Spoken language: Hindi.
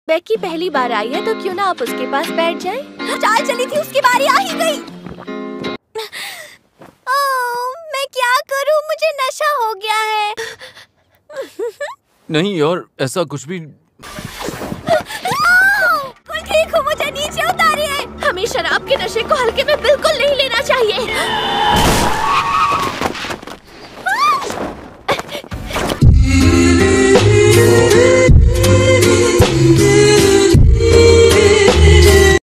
बेकी पहली बार आई है तो क्यों ना आप उसके पास बैठ जाए। चाल चली थी, उसकी बारी आ ही गई। ओह, मैं क्या करूं, मुझे नशा हो गया है। नहीं यार, ऐसा कुछ भी। कोई ठीक हो, मुझे नीचे उतारिए। हमें शराब के नशे को हल्के में बिल्कुल नहीं लेना चाहिए।